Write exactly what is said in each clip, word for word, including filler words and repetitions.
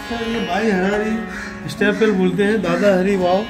Sir ये भाई Harari stepwell बोलते हैं, दादा हरी वाव।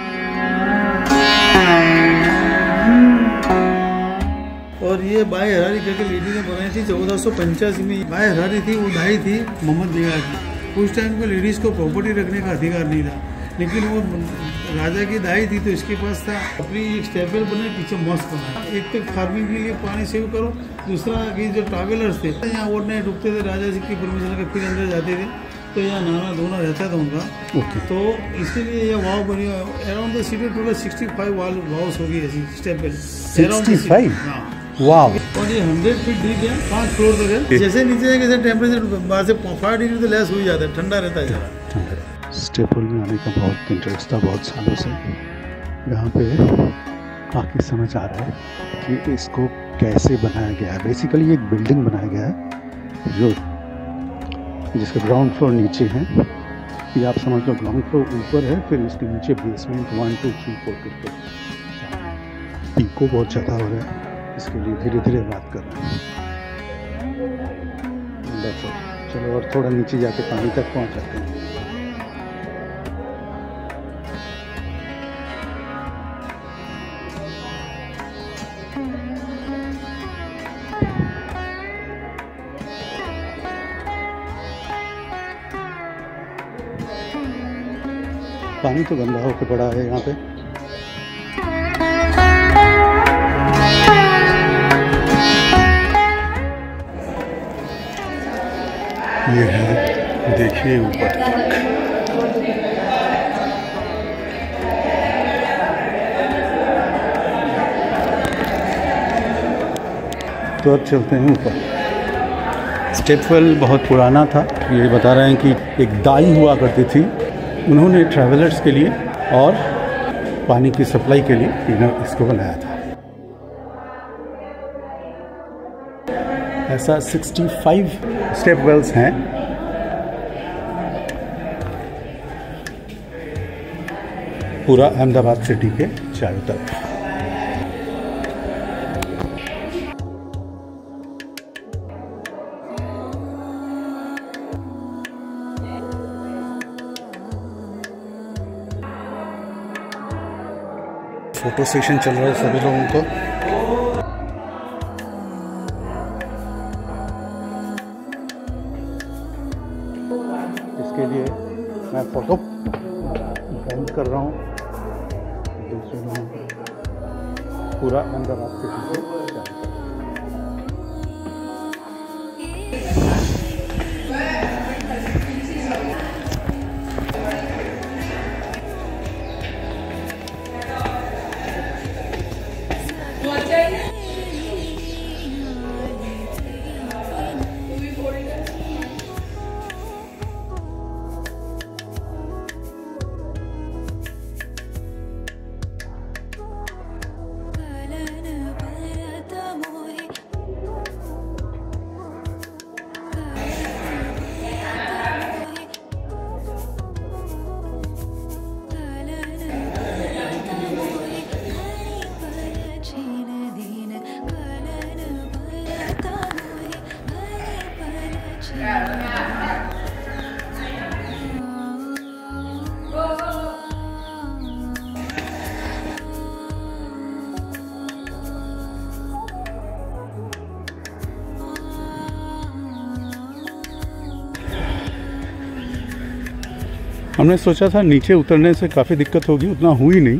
और ये बाई हरारी करके लेडी ने बनाई थी चौदह सौ पंचासी में। बाई हरारी थी, वो दाई थी मोहम्मद बिगड़ा की। उस टाइम को लेडीज़ को प्रॉपर्टी रखने का अधिकार नहीं था, लेकिन वो राजा की दाई थी तो इसके पास था। अपनी एक स्टेपवेल बने, पीछे मस्त बना। एक तो फार्मिंग के लिए पानी सेव करो, दूसरा कि जो ट्रैवलर्स थे यहाँ ओवर नाइट रुकते थे, राजा जी की परमिशन के फिर अंदर जाते थे, तो यहाँ नहाना धोना रहता था उनका। okay. तो इसीलिए ये वाव बनी। Around the city total sixty five वाल वाव्स होगी ऐसी स्टेपवेल। Sixty five? हाँ। वाव। और ये हंड्रेड फीट डीप है, पाँच फ्लोर तक है। जैसे नीचे है कैसे टेम्परेचर बाहर से फाइव डिग्री तो लेस हो ही जाता है, ठंडा रहता है ज़रा। स्टेपवेल में आने का बहुत इंटरेस्ट था बहुत सालों से। यहाँ पे आके समझ आ रहा है कि इसको कैसे बनाया गया है। बेसिकली एक बिल्डिंग बनाया गया है जो जिसका ग्राउंड फ्लोर नीचे है, ये आप समझ लो ग्राउंड फ्लोर ऊपर है, फिर इसके नीचे basement one two three four करके। पीको बहुत ज़्यादा हो रहा है, इसके लिए धीरे धीरे बात कर रहे हैं। चलो और थोड़ा नीचे जाके पानी तक पहुँच जाते हैं। पानी तो गंदा होकर पड़ा है यहाँ पे। ये है, देखिए ऊपर तो अब चलते हैं ऊपर। स्टेपवेल बहुत पुराना था। ये बता रहे हैं कि एक दाई हुआ करती थी, उन्होंने ट्रैवलर्स के लिए और पानी की सप्लाई के लिए इसको बनाया था। ऐसा पैंसठ स्टेपवेल्स हैं। पूरा अहमदाबाद सिटी के चारों तरफ। फोटो सेशन चल रहा है सभी लोगों को। इसके लिए मैं फोटो बंद कर रहा हूँ। दूसरे लोगों को पूरा अहमदाबाद सिटी से हमने सोचा था नीचे उतरने से काफ़ी दिक्कत होगी, उतना हुई नहीं।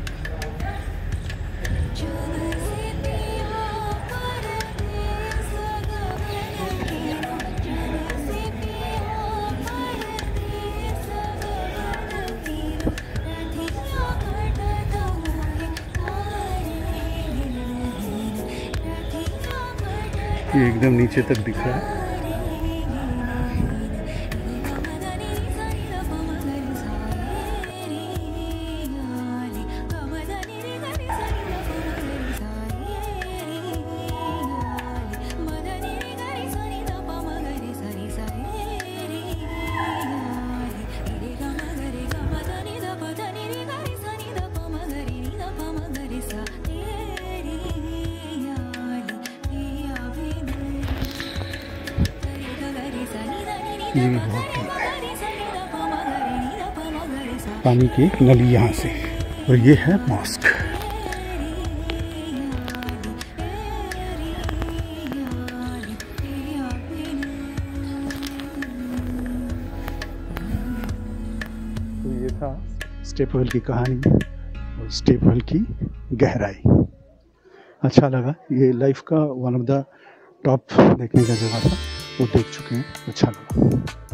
ये एकदम नीचे तक दिख रहा है। ये भी बहुत पानी की नली यहाँ से, और ये है मॉस्क। तो ये था स्टेप वेल की कहानी और स्टेप वेल की गहराई। अच्छा लगा, ये लाइफ का वन ऑफ द टॉप देखने का जगह था, वो देख चुके हैं, अच्छा लगा।